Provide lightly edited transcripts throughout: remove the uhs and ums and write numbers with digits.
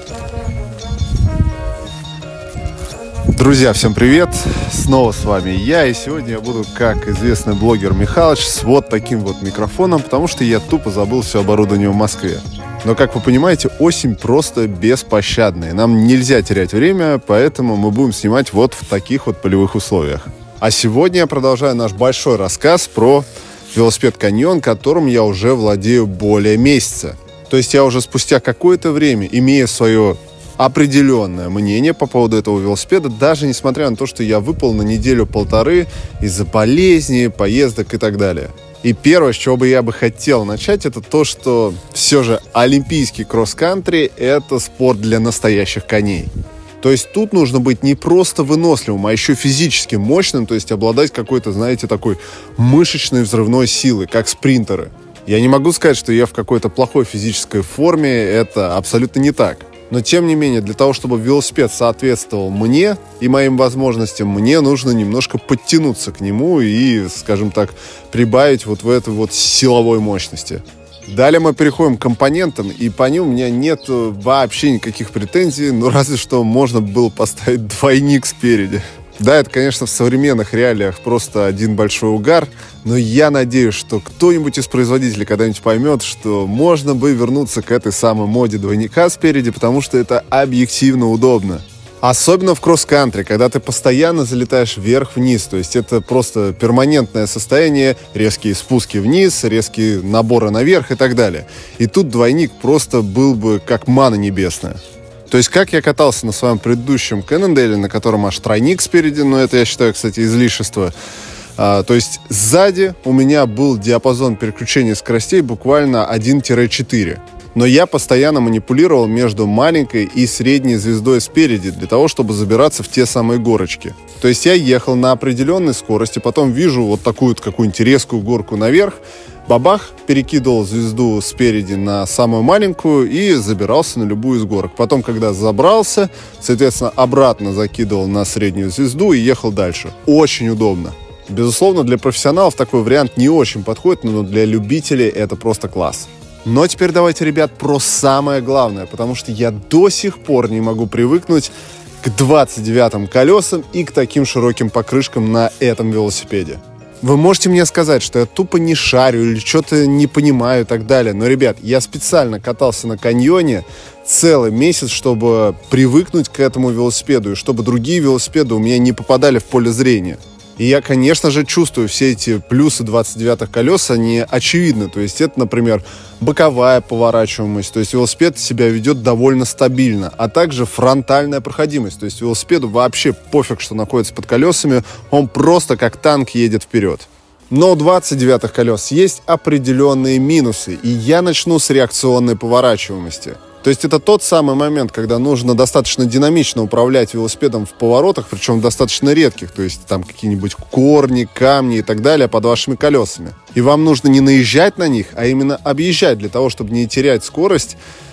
Друзья, всем привет! Снова с вами я, и сегодня я буду, как известный блогер Михалыч, с вот таким вот микрофоном, потому что я тупо забыл все оборудование в Москве. Но, как вы понимаете, осень просто беспощадная. Нам нельзя терять время, поэтому мы будем снимать вот в таких вот полевых условиях. А сегодня я продолжаю наш большой рассказ про велосипед Canyon, которым я уже владею более месяца. То есть я уже спустя какое-то время, имея свое определенное мнение по поводу этого велосипеда, даже несмотря на то, что я выпал на неделю-полторы из-за болезней, поездок и так далее. И первое, с чего бы я хотел начать, это то, что все же олимпийский кросс-кантри – это спорт для настоящих коней. То есть тут нужно быть не просто выносливым, а еще физически мощным, то есть обладать какой-то, знаете, такой мышечной взрывной силой, как спринтеры. Я не могу сказать, что я в какой-то плохой физической форме, это абсолютно не так. Но, тем не менее, для того, чтобы велосипед соответствовал мне и моим возможностям, мне нужно немножко подтянуться к нему и, скажем так, прибавить вот в этой вот силовой мощности. Далее мы переходим к компонентам, и по ним у меня нет вообще никаких претензий, ну разве что можно было поставить двойник спереди. Да, это, конечно, в современных реалиях просто один большой угар, но я надеюсь, что кто-нибудь из производителей когда-нибудь поймет, что можно бы вернуться к этой самой моде двойника спереди, потому что это объективно удобно. Особенно в кросс-кантри, когда ты постоянно залетаешь вверх-вниз, то есть это просто перманентное состояние, резкие спуски вниз, резкие наборы наверх и так далее. И тут двойник просто был бы как манна небесная. То есть, как я катался на своем предыдущем Cannondale, на котором аж тройник спереди, но это, я считаю, кстати, излишество. То есть, сзади у меня был диапазон переключения скоростей буквально 1-4. Но я постоянно манипулировал между маленькой и средней звездой спереди, для того, чтобы забираться в те самые горочки. То есть, я ехал на определенной скорости, потом вижу вот такую вот какую-нибудь резкую горку наверх, бабах, перекидывал звезду спереди на самую маленькую и забирался на любую из горок. Потом, когда забрался, соответственно, обратно закидывал на среднюю звезду и ехал дальше. Очень удобно. Безусловно, для профессионалов такой вариант не очень подходит, но для любителей это просто класс. Но теперь давайте, ребят, про самое главное, потому что я до сих пор не могу привыкнуть к 29-м колесам и к таким широким покрышкам на этом велосипеде. Вы можете мне сказать, что я тупо не шарю или что-то не понимаю и так далее. Но, ребят, я специально катался на каньоне целый месяц, чтобы привыкнуть к этому велосипеду, и чтобы другие велосипеды у меня не попадали в поле зрения. И я, конечно же, чувствую все эти плюсы 29-х колес, они очевидны. То есть это, например, боковая поворачиваемость, то есть велосипед себя ведет довольно стабильно, а также фронтальная проходимость. То есть велосипеду вообще пофиг, что находится под колесами, он просто как танк едет вперед. Но у 29-х колес есть определенные минусы, и я начну с реакционной поворачиваемости. То есть это тот самый момент, когда нужно достаточно динамично управлять велосипедом в поворотах, причем достаточно редких, то есть там какие-нибудь корни, камни и так далее под вашими колесами. И вам нужно не наезжать на них, а именно объезжать для того, чтобы не терять скорость.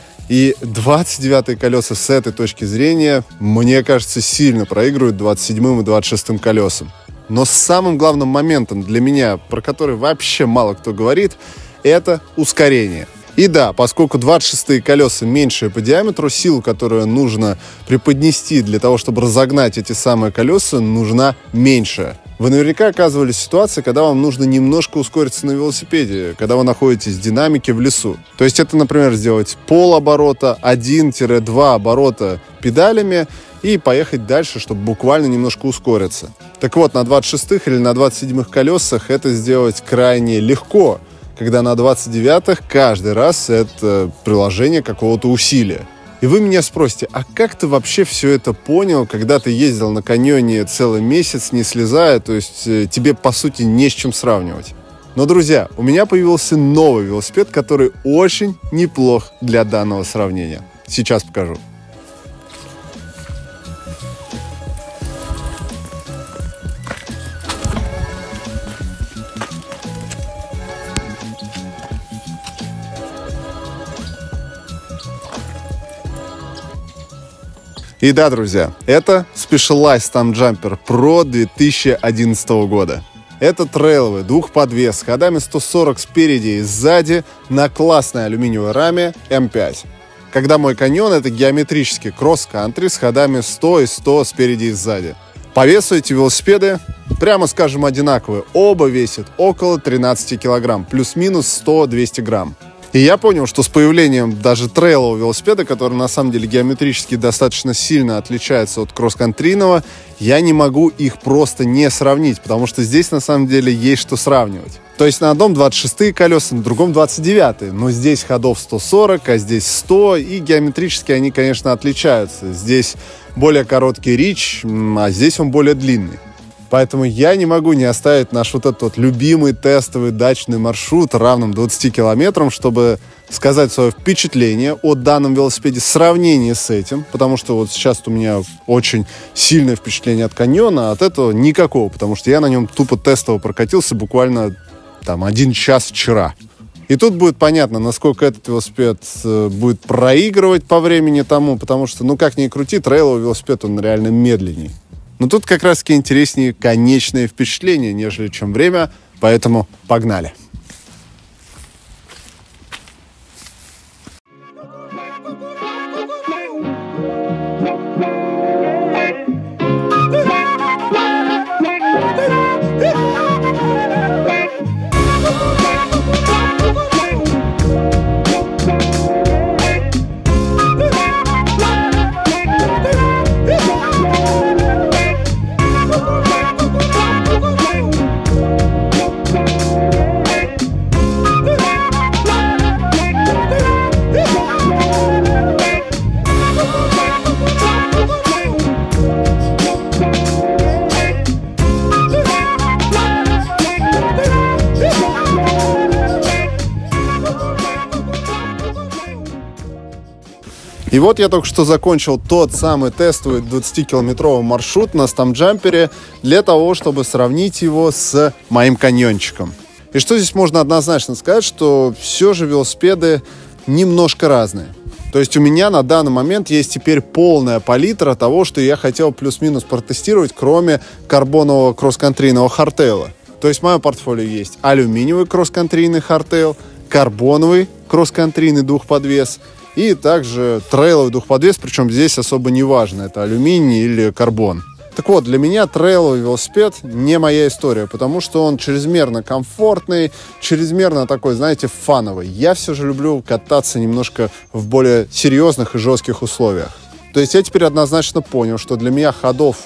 И 29-е колеса с этой точки зрения, мне кажется, сильно проигрывают 27-м и 26-м колесам. Но самым главным моментом для меня, про который вообще мало кто говорит, это ускорение. И да, поскольку 26-е колеса меньшие по диаметру, силу, которую нужно преподнести для того, чтобы разогнать эти самые колеса, нужна меньшая. Вы наверняка оказывались в ситуации, когда вам нужно немножко ускориться на велосипеде, когда вы находитесь в динамике в лесу. То есть это, например, сделать полоборота, 1-2 оборота педалями и поехать дальше, чтобы буквально немножко ускориться. Так вот, на 26-х или на 27-х колесах это сделать крайне легко, когда на 29-х каждый раз это приложение какого-то усилия. И вы меня спросите, а как ты вообще все это понял, когда ты ездил на каньоне целый месяц, не слезая, то есть тебе, по сути, не с чем сравнивать. Но, друзья, у меня появился новый велосипед, который очень неплох для данного сравнения. Сейчас покажу. И да, друзья, это Specialized Stumpjumper Pro 2011 года. Это трейловый двухподвес с ходами 140 спереди и сзади на классной алюминиевой раме М5. когда мой каньон — это геометрический кросс-кантри с ходами 100 и 100 спереди и сзади. По весу эти велосипеды, прямо скажем, одинаковые. Оба весят около 13 килограмм, плюс-минус 100-200 грамм. И я понял, что с появлением даже трейлового велосипеда, который на самом деле геометрически достаточно сильно отличается от кросс-кантрийного, я не могу их просто не сравнить, потому что здесь на самом деле есть что сравнивать. То есть на одном 26-е колеса, на другом 29-е, но здесь ходов 140, а здесь 100, и геометрически они, конечно, отличаются. Здесь более короткий рич, а здесь он более длинный. Поэтому я не могу не оставить наш вот этот вот любимый тестовый дачный маршрут равным 20 километрам, чтобы сказать свое впечатление о данном велосипеде в сравнении с этим, потому что вот сейчас у меня очень сильное впечатление от каньона, а от этого никакого, потому что я на нем тупо тестово прокатился буквально 1 час вчера. И тут будет понятно, насколько этот велосипед будет проигрывать по времени тому, потому что, как ни крути, трейловый велосипед, он реально медленней. Но тут как раз-таки интереснее конечные впечатления, нежели чем время, поэтому погнали. И вот я только что закончил тот самый тестовый 20-километровый маршрут на стамджампере для того, чтобы сравнить его с моим каньончиком. И что здесь можно однозначно сказать, что все же велосипеды немножко разные. То есть у меня на данный момент есть теперь полная палитра того, что я хотел плюс-минус протестировать, кроме карбонового кросс-кантрийного хардтейла. То есть в моем портфолио есть алюминиевый кросс-кантрийный хардтейл, карбоновый кросс-кантрийный двухподвес и также трейловый двухподвес, причем здесь особо не важно, это алюминий или карбон. Так вот, для меня трейловый велосипед не моя история, потому что он чрезмерно комфортный, чрезмерно такой, знаете, фановый. Я все же люблю кататься немножко в более серьезных и жестких условиях. То есть я теперь однозначно понял, что для меня ходов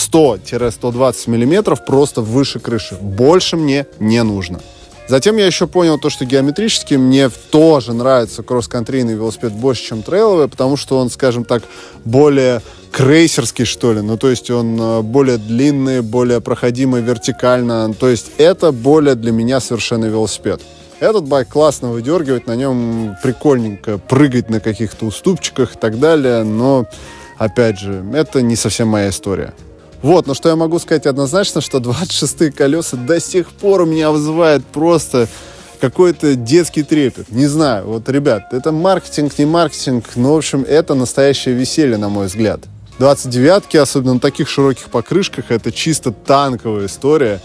100-120 мм просто выше крыши. Больше мне не нужно. Затем я еще понял то, что геометрически мне тоже нравится кросс-кантрийный велосипед больше, чем трейловый, потому что он, скажем так, более крейсерский, что ли. То есть он более длинный, более проходимый вертикально. То есть это более для меня совершенно велосипед. Этот байк классно выдергивать, на нем прикольненько прыгать на каких-то уступчиках и так далее, но, опять же, это не совсем моя история. Вот, но что я могу сказать однозначно, что 26-е колеса до сих пор у меня вызывает просто какой-то детский трепет. Не знаю, вот, ребят, это маркетинг, не маркетинг, но, в общем, это настоящее веселье, на мой взгляд. 29-ки, особенно на таких широких покрышках, это чисто танковая история.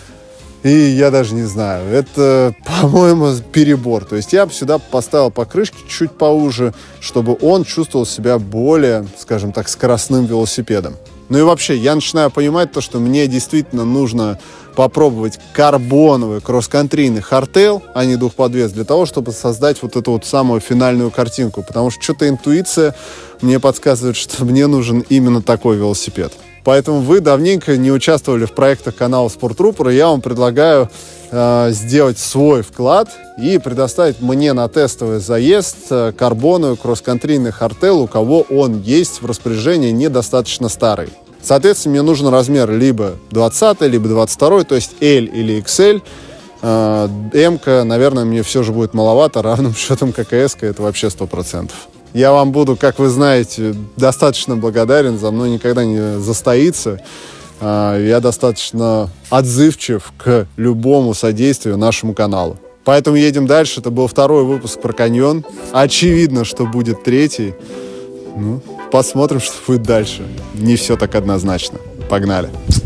И я даже не знаю, это, по-моему, перебор. То есть я бы сюда поставил покрышки чуть поуже, чтобы он чувствовал себя более, скажем так, скоростным велосипедом. Ну и вообще, я начинаю понимать то, что мне действительно нужно попробовать карбоновый кросс-кантрийный хардтейл, а не двухподвес, для того, чтобы создать вот эту вот самую финальную картинку. Потому что что-то интуиция мне подсказывает, что мне нужен именно такой велосипед. Поэтому вы давненько не участвовали в проектах канала Спортрупор, и я вам предлагаю сделать свой вклад и предоставить мне на тестовый заезд карбоновый кросс-кантрийный хардтейл, у кого он есть в распоряжении недостаточно старый. Соответственно, мне нужен размер либо 20, либо 22, то есть L или XL. М-ка, наверное, мне все же будет маловато, равным счетом ККС-ка это вообще 100%. Я вам буду, как вы знаете, достаточно благодарен, за мной никогда не застоится. Я достаточно отзывчив к любому содействию нашему каналу. Поэтому едем дальше. Это был второй выпуск про каньон. Очевидно, что будет третий. Посмотрим, что будет дальше. Не все так однозначно. Погнали.